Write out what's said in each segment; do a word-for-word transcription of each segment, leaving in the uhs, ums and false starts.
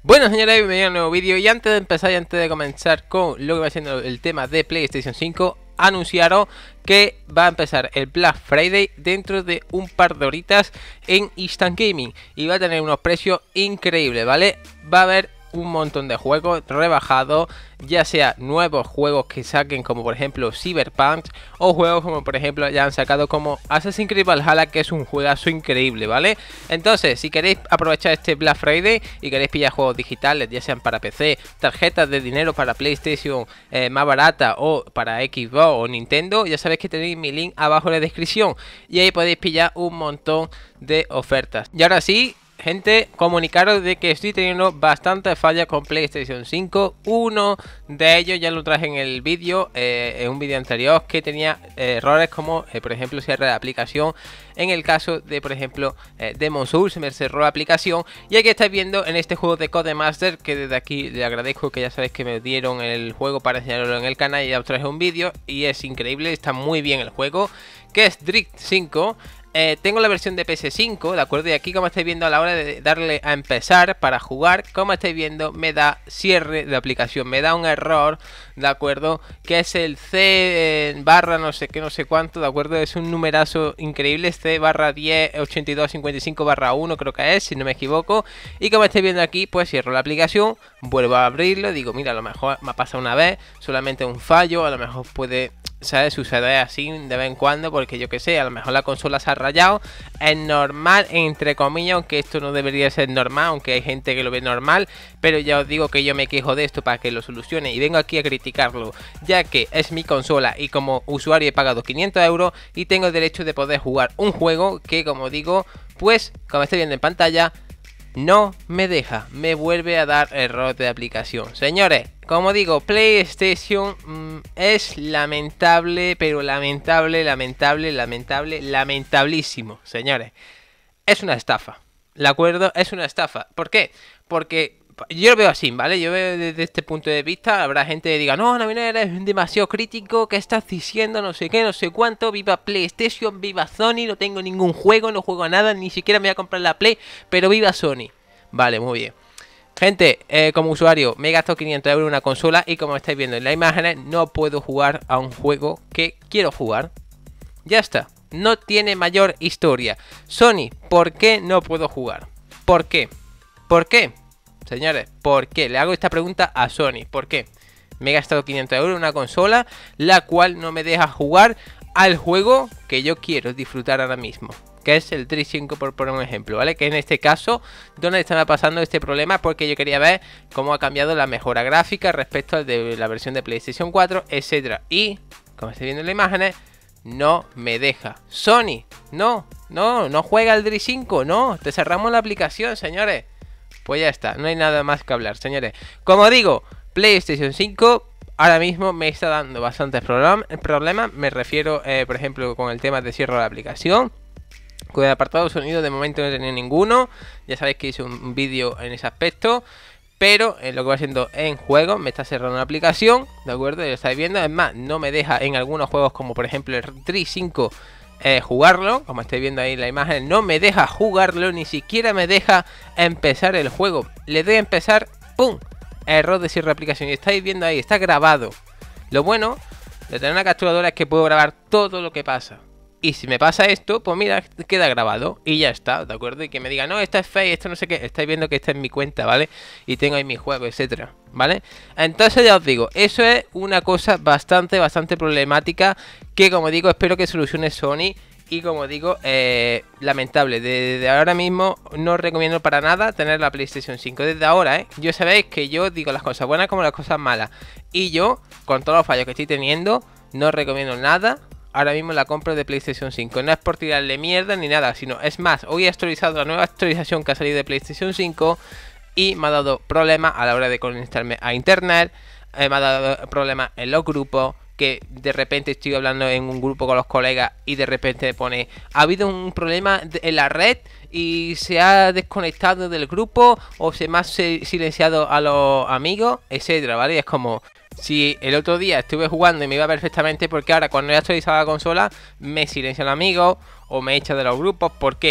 Bueno, señores, bienvenidos a un nuevo vídeo. Y antes de empezar y antes de comenzar con lo que va siendo el tema de PlayStation cinco, anunciaron que va a empezar el Black Friday dentro de un par de horitas en Instant Gaming y va a tener unos precios increíbles, ¿vale? Va a haber un montón de juegos rebajados, ya sea nuevos juegos que saquen como por ejemplo Cyberpunk, o juegos como por ejemplo ya han sacado como Assassin's Creed Valhalla, que es un juegazo increíble, ¿vale? Entonces, si queréis aprovechar este Black Friday y queréis pillar juegos digitales, ya sean para P C, tarjetas de dinero para PlayStation eh, más barata, o para Xbox o Nintendo, ya sabéis que tenéis mi link abajo en la descripción y ahí podéis pillar un montón de ofertas. Y ahora sí, gente, comunicaros de que estoy teniendo bastantes fallas con PlayStation cinco. Uno de ellos ya lo traje en el vídeo, eh, en un vídeo anterior, que tenía eh, errores como, eh, por ejemplo, cierre de aplicación. En el caso de, por ejemplo, eh, Demon's Souls, me cerró la aplicación. Y aquí estáis viendo en este juego de Codemaster, que desde aquí le agradezco, que ya sabéis que me dieron el juego para enseñarlo en el canal y ya os traje un vídeo. Y es increíble, está muy bien el juego, que es Drift cinco. Eh, tengo la versión de P S cinco, ¿de acuerdo? Y aquí, como estáis viendo, a la hora de darle a empezar para jugar, como estáis viendo, me da cierre de aplicación, me da un error, ¿de acuerdo? Que es el C barra no sé qué, no sé cuánto, ¿de acuerdo? Es un numerazo increíble, C barra diez ochenta y dos cincuenta y cinco barra uno, creo que es, si no me equivoco. Y como estáis viendo aquí, pues cierro la aplicación, vuelvo a abrirlo, digo, mira, a lo mejor me ha pasado una vez, solamente un fallo, a lo mejor puede, ¿sabes?, sucede así de vez en cuando, porque yo que sé, a lo mejor la consola se ha rayado. Es normal, entre comillas, aunque esto no debería ser normal, aunque hay gente que lo ve normal, pero ya os digo que yo me quejo de esto para que lo solucione y vengo aquí a criticarlo, ya que es mi consola y como usuario he pagado quinientos euros y tengo el derecho de poder jugar un juego que, como digo, pues como estáis viendo en pantalla, no me deja, me vuelve a dar error de aplicación. Señores, como digo, PlayStation mmm, es lamentable, pero lamentable, lamentable, lamentable, lamentablísimo, señores. Es una estafa, ¿de acuerdo? Es una estafa. ¿Por qué? Porque yo lo veo así, ¿vale? Yo veo desde este punto de vista, habrá gente que diga, no, Navidad, eres demasiado crítico, ¿qué estás diciendo? No sé qué, no sé cuánto, viva PlayStation, viva Sony, no tengo ningún juego, no juego a nada, ni siquiera me voy a comprar la Play, pero viva Sony. Vale, muy bien. Gente, eh, como usuario me he gastado quinientos euros en una consola y como estáis viendo en las imágenes, no puedo jugar a un juego que quiero jugar. Ya está, no tiene mayor historia. Sony, ¿por qué no puedo jugar? ¿Por qué? ¿Por qué? Señores, ¿por qué? Le hago esta pregunta a Sony. ¿Por qué? Me he gastado quinientos euros en una consola la cual no me deja jugar al juego que yo quiero disfrutar ahora mismo, que es el Drift cinco, por poner un ejemplo, ¿vale? Que en este caso, ¿dónde estaba pasando este problema? Porque yo quería ver cómo ha cambiado la mejora gráfica respecto al de la versión de PlayStation cuatro, etcétera. Y, como estoy viendo en las imágenes, no me deja. Sony, no, no, no juega el Drift cinco, no, te cerramos la aplicación, señores. Pues ya está, no hay nada más que hablar, señores. Como digo, PlayStation cinco ahora mismo me está dando bastantes problemas. Me refiero, eh, por ejemplo, con el tema de cierre de la aplicación. Con el apartado de sonido de momento no he tenido ninguno. Ya sabéis que hice un vídeo en ese aspecto. Pero en lo que va siendo en juego me está cerrando la aplicación, ¿de acuerdo? Ya lo estáis viendo. Es más, no me deja en algunos juegos como por ejemplo el Drift cinco eh, jugarlo. Como estáis viendo ahí en la imagen, no me deja jugarlo. Ni siquiera me deja empezar el juego. Le doy a empezar, ¡pum! Error de cierre de aplicación. Y estáis viendo ahí, está grabado. Lo bueno de tener una capturadora es que puedo grabar todo lo que pasa. Y si me pasa esto, pues mira, queda grabado y ya está, ¿de acuerdo? Y que me diga, no, esto es fake, esto no sé qué. Estáis viendo que está en mi cuenta, ¿vale? Y tengo ahí mi juego, etcétera, ¿vale? Entonces ya os digo, eso es una cosa bastante, bastante problemática, que como digo, espero que solucione Sony. Y como digo, eh, lamentable, desde ahora mismo no os recomiendo para nada tener la PlayStation cinco. Desde ahora, ¿eh? Yo sabéis que yo digo las cosas buenas como las cosas malas. Y yo, con todos los fallos que estoy teniendo, no os recomiendo nada ahora mismo la compra de PlayStation cinco. No es por tirarle mierda ni nada, sino es más, hoy he actualizado la nueva actualización que ha salido de PlayStation cinco y me ha dado problemas a la hora de conectarme a internet. eh, Me ha dado problemas en los grupos, que de repente estoy hablando en un grupo con los colegas y de repente me pone, ha habido un problema en la red y se ha desconectado del grupo o se me ha silenciado a los amigos, etcétera, ¿vale? Y es como, si el otro día estuve jugando y me iba perfectamente, porque ahora cuando he actualizado la consola me silencia el amigo o me echa de los grupos. ¿Por qué?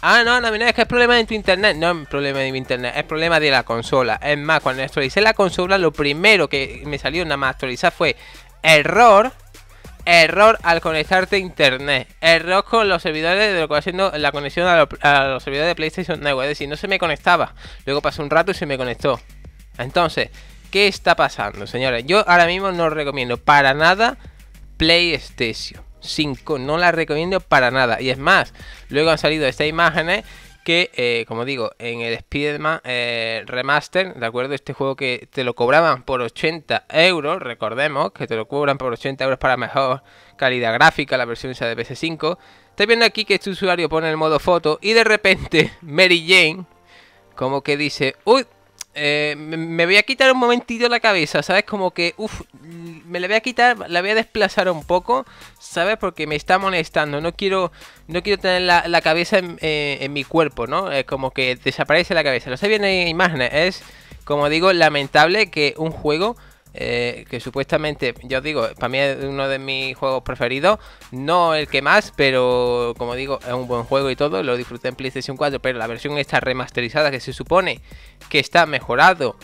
Ah, no, no, no, es que es problema de tu internet. No es problema de mi internet, es problema de la consola. Es más, cuando actualicé la consola, lo primero que me salió nada más actualizar fue error. Error al conectarte a internet. Error con los servidores de lo que va haciendo la conexión a, lo, a los servidores de PlayStation Network. Es decir, no se me conectaba. Luego pasó un rato y se me conectó. Entonces, ¿qué está pasando, señores? Yo ahora mismo no recomiendo para nada PlayStation cinco. No la recomiendo para nada. Y es más, luego han salido estas imágenes que, eh, como digo, en el Spider-Man eh, Remaster, ¿de acuerdo? Este juego que te lo cobraban por ochenta euros, recordemos que te lo cobran por ochenta euros para mejor calidad gráfica, la versión esa de P S cinco. Estoy viendo aquí que este usuario pone el modo foto y de repente Mary Jane como que dice, uy, eh, me voy a quitar un momentito la cabeza, ¿sabes? Como que, uff, me la voy a quitar, la voy a desplazar un poco, ¿sabes? Porque me está molestando, no quiero no quiero tener la, la cabeza en, eh, en mi cuerpo, ¿no? Es como que desaparece la cabeza. Lo estoy viendo en imágenes, es, como digo, lamentable que un juego eh, que supuestamente, yo os digo, para mí es uno de mis juegos preferidos, no el que más, pero como digo, es un buen juego y todo, lo disfruté en PlayStation cuatro, pero la versión está remasterizada, que se supone que está mejorado,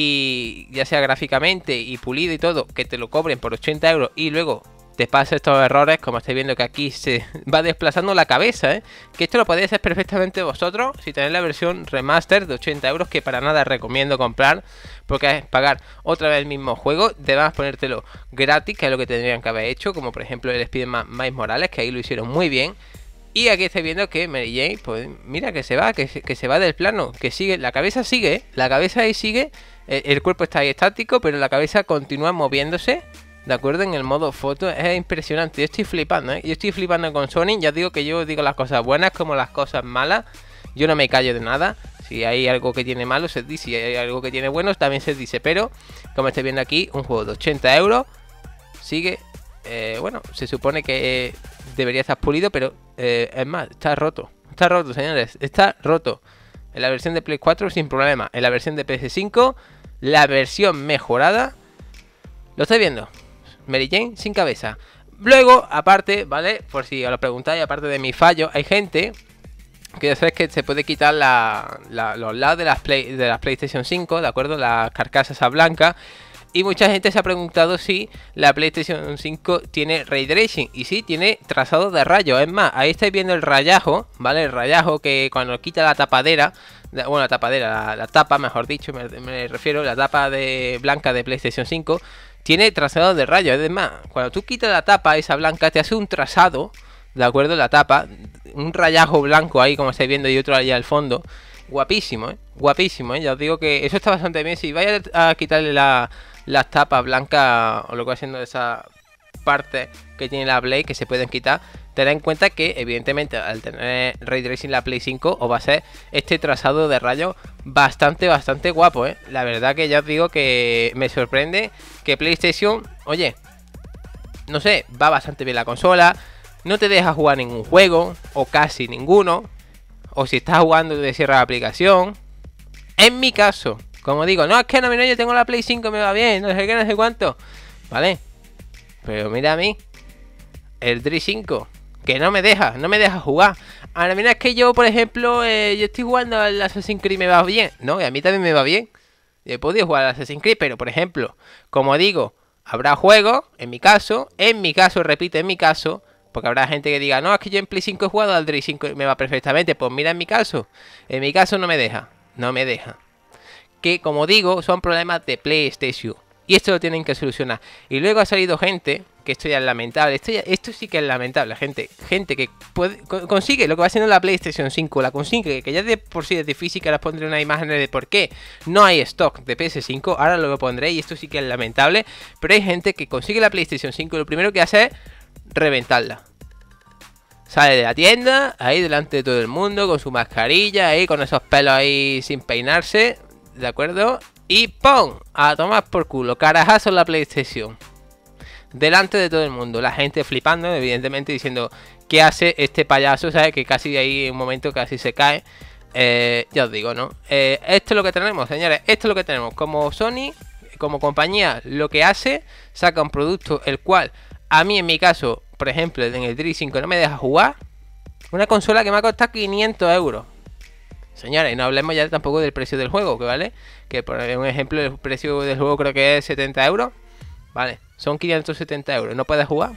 y ya sea gráficamente y pulido y todo, que te lo cobren por ochenta euros y luego te pasa estos errores, como estáis viendo que aquí se va desplazando la cabeza, ¿eh? Que esto lo podéis hacer perfectamente vosotros si tenéis la versión remaster de ochenta euros, que para nada recomiendo comprar, porque es pagar otra vez el mismo juego, debas ponértelo gratis, que es lo que tendrían que haber hecho, como por ejemplo el Spider-Man Miles Morales, que ahí lo hicieron muy bien. Y aquí estáis viendo que Mary Jane, pues mira que se va, que se, que se va del plano, que sigue, la cabeza sigue, ¿eh? La cabeza ahí sigue, eh, el cuerpo está ahí estático, pero la cabeza continúa moviéndose, ¿de acuerdo? En el modo foto, es impresionante, yo estoy flipando, ¿eh? Yo estoy flipando con Sony, ya digo que yo digo las cosas buenas como las cosas malas, yo no me callo de nada, si hay algo que tiene malo se dice, si hay algo que tiene bueno también se dice, pero como estáis viendo aquí, un juego de ochenta euros, sigue, eh, bueno, se supone que debería estar pulido, pero eh, es más, está roto, está roto, señores, está roto. En la versión de Play cuatro sin problema, en la versión de P S cinco, la versión mejorada, lo estáis viendo, Mary Jane sin cabeza. Luego, aparte, ¿vale? Por si os lo preguntáis, aparte de mi fallo, hay gente que ya sabes que se puede quitar la, la, los lados de las, Play, de las PlayStation cinco, ¿de acuerdo? Las carcasas a blanca. Y mucha gente se ha preguntado si la PlayStation cinco tiene Ray Tracing. Y sí, tiene trazado de rayos. Es más, ahí estáis viendo el rayajo, ¿vale? El rayajo que cuando quita la tapadera, bueno, la tapadera, la, la tapa, mejor dicho, me, me refiero, la tapa de blanca de PlayStation cinco, tiene trazado de rayos. Es más, cuando tú quitas la tapa esa blanca, te hace un trazado, ¿de acuerdo? La tapa, un rayajo blanco ahí, como estáis viendo, y otro allá al fondo. Guapísimo, ¿eh? Guapísimo, ¿eh? Ya os digo que eso está bastante bien. Si vais a quitarle la... las tapas blancas o lo que va haciendo esa parte que tiene la Play, que se pueden quitar, tened en cuenta que evidentemente al tener Ray Tracing la Play cinco os va a ser este trazado de rayos bastante bastante guapo, ¿eh? La verdad que ya os digo que me sorprende que PlayStation, oye, no sé, va bastante bien la consola, no te deja jugar ningún juego o casi ninguno, o si estás jugando te cierra la aplicación. En mi caso, como digo, no, es que no, mira, yo tengo la Play cinco, me va bien, no sé qué, no sé cuánto. Vale. Pero mira a mí, el Dream cinco, que no me deja, no me deja jugar. Ahora mira, es que yo, por ejemplo, eh, yo estoy jugando al Assassin's Creed y me va bien. No, y a mí también me va bien. Yo he podido jugar al Assassin's Creed, pero por ejemplo, como digo, habrá juegos, en mi caso, en mi caso, repito, en mi caso, porque habrá gente que diga, no, es que yo en Play cinco he jugado al Dream cinco y me va perfectamente. Pues mira, en mi caso, en mi caso no me deja, no me deja. Que como digo, son problemas de PlayStation y esto lo tienen que solucionar. Y luego ha salido gente, que esto ya es lamentable, esto, ya, esto sí que es lamentable, gente gente que puede, consigue lo que va haciendo la PlayStation cinco, la consigue, que ya de por sí es difícil, que ahora os pondré una imagen de por qué no hay stock de P S cinco, ahora lo pondré y esto sí que es lamentable, pero hay gente que consigue la PlayStation cinco y lo primero que hace es reventarla. Sale de la tienda, ahí delante de todo el mundo, con su mascarilla, ahí con esos pelos ahí sin peinarse, ¿de acuerdo? Y ¡pum! A tomar por culo, carajazo en la PlayStation. Delante de todo el mundo, la gente flipando, evidentemente diciendo, ¿qué hace este payaso? ¿Sabes? Que casi ahí en un momento casi se cae. Eh, ya os digo, ¿no? Eh, esto es lo que tenemos, señores, esto es lo que tenemos. Como Sony, como compañía, lo que hace, saca un producto el cual, a mí en mi caso, por ejemplo, en el Dream cinco no me deja jugar. Una consola que me ha costado quinientos euros. Señores, y no hablemos ya tampoco del precio del juego, que vale, que por un ejemplo el precio del juego creo que es setenta euros. Vale, son quinientos setenta euros, ¿no puedes jugar?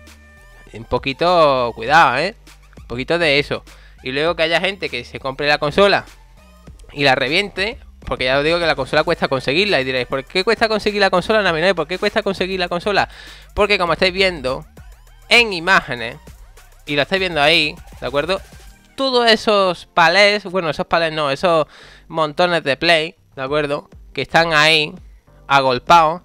Un poquito, cuidado, ¿eh? Un poquito de eso. Y luego que haya gente que se compre la consola y la reviente, porque ya os digo que la consola cuesta conseguirla. Y diréis, ¿por qué cuesta conseguir la consola, Navidad? ¿Por qué cuesta conseguir la consola? Porque como estáis viendo en imágenes, y lo estáis viendo ahí, ¿de acuerdo? Todos esos palés, bueno, esos palés no, esos montones de Play, ¿de acuerdo? Que están ahí, agolpados,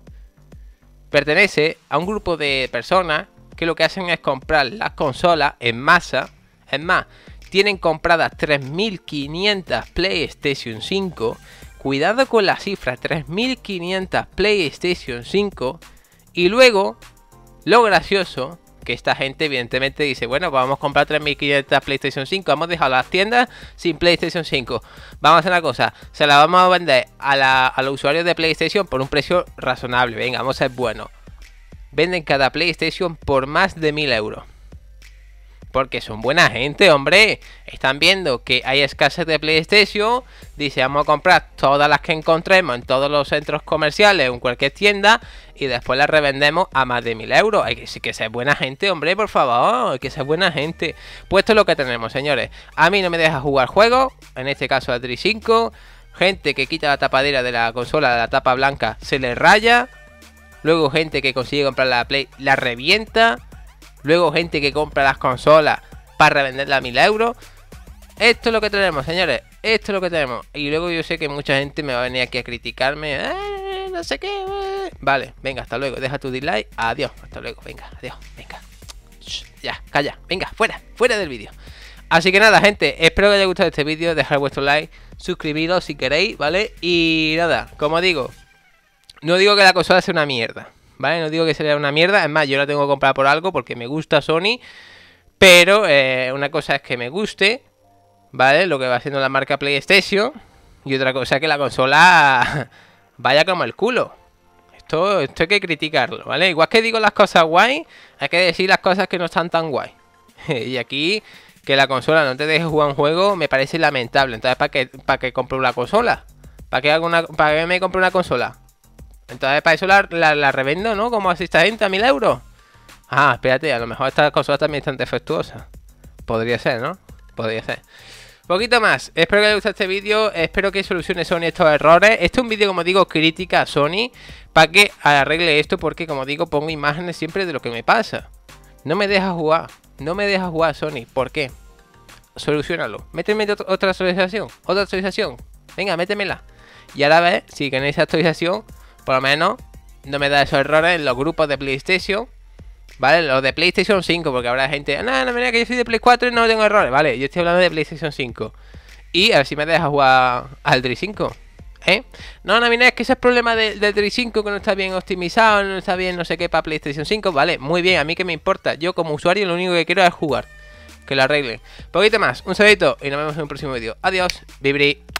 pertenece a un grupo de personas que lo que hacen es comprar las consolas en masa. Es más, tienen compradas tres mil quinientas PlayStation cinco. Cuidado con la cifra, tres mil quinientas PlayStation cinco. Y luego, lo gracioso, que esta gente evidentemente dice, bueno, pues vamos a comprar tres mil quinientas PlayStation cinco, hemos dejado las tiendas sin PlayStation cinco. Vamos a hacer una cosa, se la vamos a vender a, la, a los usuarios de PlayStation por un precio razonable. Venga, vamos a ser buenos. Venden cada PlayStation por más de mil euros. Porque son buena gente, hombre. Están viendo que hay escasez de PlayStation. Dice, vamos a comprar todas las que encontremos en todos los centros comerciales o en cualquier tienda. Y después las revendemos a más de mil euros. Hay que, sí que ser buena gente, hombre, por favor. Hay que ser buena gente. Pues esto es lo que tenemos, señores. A mí no me deja jugar juegos. En este caso el Dri cinco. Gente que quita la tapadera de la consola, de la tapa blanca, se le raya. Luego gente que consigue comprar la Play, la revienta. Luego gente que compra las consolas para revenderla a mil euros. Esto es lo que tenemos, señores. Esto es lo que tenemos. Y luego yo sé que mucha gente me va a venir aquí a criticarme. Eh, no sé qué. Eh. Vale, venga, hasta luego. Deja tu dislike. Adiós. Hasta luego. Venga, adiós. Venga. Shh, ya, calla. Venga, fuera. Fuera del vídeo. Así que nada, gente. Espero que os haya gustado este vídeo. Dejad vuestro like. Suscribiros si queréis, ¿vale? Y nada, como digo, no digo que la consola sea una mierda, ¿vale? No digo que sea una mierda. Es más, yo la tengo que comprar por algo porque me gusta Sony. Pero eh, una cosa es que me guste, ¿vale? Lo que va haciendo la marca PlayStation. Y otra cosa es que la consola vaya como el culo. Esto, esto hay que criticarlo, ¿vale? Igual que digo las cosas guay, hay que decir las cosas que no están tan guay. Y aquí, que la consola no te deje jugar un juego, me parece lamentable. Entonces, ¿para qué, para qué compro una consola? ¿Para qué, hago una, ¿Para qué me compro una consola? Entonces para eso la, la, la revendo, ¿no? Como así esta gente, a mil euros. Ah, espérate, a lo mejor estas consolas también están defectuosas. Podría ser, ¿no? Podría ser. Poquito más. Espero que les guste este vídeo. Espero que solucione Sony estos errores. Este es un vídeo, como digo, crítica a Sony, para que arregle esto, porque como digo, pongo imágenes siempre de lo que me pasa. No me deja jugar. No me deja jugar Sony. ¿Por qué? Solucionalo. Méteme otra actualización. Otra actualización. Venga, métemela. Y ahora ves, si en esa actualización, por lo menos, no me da esos errores en los grupos de PlayStation, ¿vale? Los de PlayStation cinco, porque habrá gente, no, no, mira que yo soy de Play cuatro y no tengo errores, ¿vale? Yo estoy hablando de PlayStation cinco. Y a ver si me deja jugar al Dri cinco, ¿eh? No, no, mira, es que ese es el problema del de Dri cinco, que no está bien optimizado, no está bien no sé qué para PlayStation cinco, ¿vale? Muy bien, a mí que me importa. Yo como usuario lo único que quiero es jugar. Que lo arreglen. Poquito más, un saludito y nos vemos en un próximo vídeo. Adiós, Vibri.